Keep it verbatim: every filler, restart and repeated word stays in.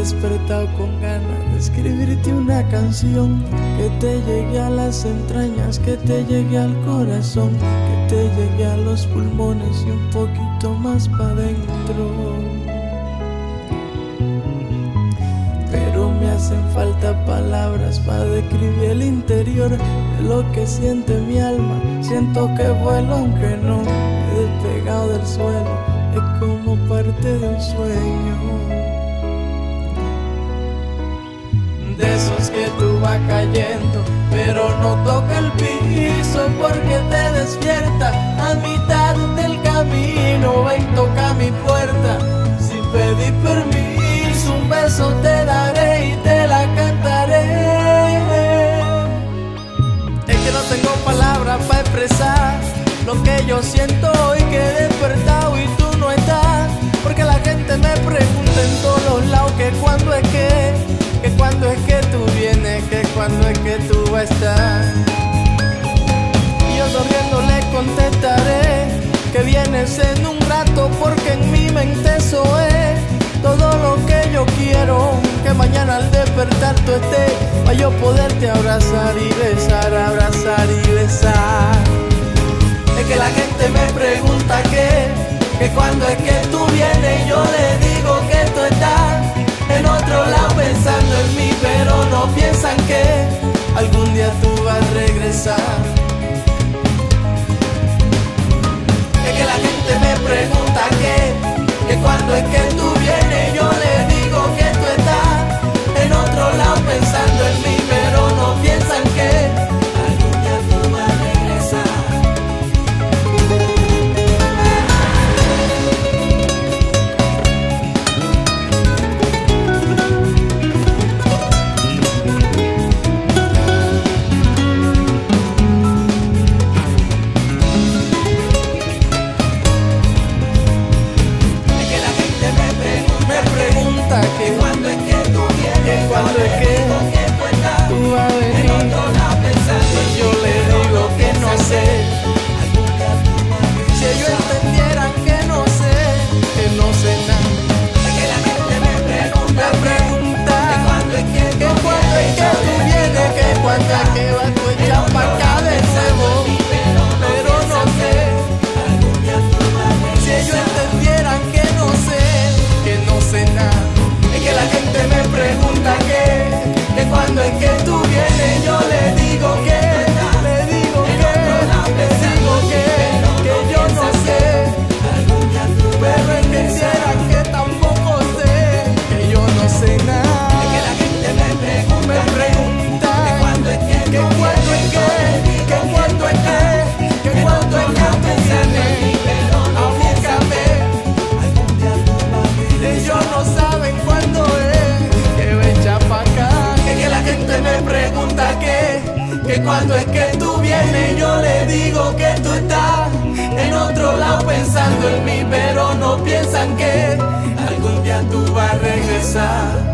despertado con ganas de escribirte una canción que te llegue a las entrañas, que te llegue al corazón, que te llegue a los pulmones y un poquito más para adentro. Pero me hacen falta palabras para describir el interior de lo que siente mi alma. Siento que vuelo aunque no he despegado del suelo, es como parte de un sueño. De esos que tú vas cayendo, pero no toca el piso porque te despierta a mitad del camino. Ven, toca mi puerta sin pedir permiso, un beso te daré y te la cantaré. Es que no tengo palabras para expresar lo que yo siento hoy que he despertado y tú no estás. Porque la gente me pregunta en todos los lados que cuándo es que, que cuándo es que tú vienes, que cuándo es que tú vas a estar. Y yo sonriendo le contestaré que vienes en un rato, porque en mi mente eso es todo lo que yo quiero. Que mañana al despertar tú estés, para yo poderte abrazar y besar, abrazar y besar. Es que la gente me pregunta que, que cuando es que tú vienes, yo le digo que tú estás en otro lado pensando en mí, pero no piensan que algún día tú vas a regresar. Es que la gente me pregunta que, que cuando es que tú vienes, yo le digo que tú estás en otro lado pensando en mí, pero no piensan que algún día tú vas a regresar. Que cuando es que tú vienes, cuando es que tú vas a venir, y yo le digo que no sé. Si ellos entendieran que no sé, que no sé nada. Es que la gente me pregunta, me pregunta que cuando es que, que cuando es que tú vienes, que cuando es que vas tú echas para acá de nuevo, pero no sé. Si ellos entendieran que no sé, que no sé nada. Que la gente me pregunta que, que cuando es que tú vienes, yo le digo que, le digo que, le digo que, que yo no sé, pero entendieran que tampoco sé, que yo no sé nada. Que la gente me pregunta, me pregunta que cuando es que, que cuando es que, que cuando es que, que cuando es que tú vienes a buscarme, ellos no saben cuándo es que me echa pa' acá. Es que la gente me pregunta que, que cuando es que tú vienes, yo le digo que tú estás en otro lado pensando en mí, pero no piensan que algún día tú vas a regresar.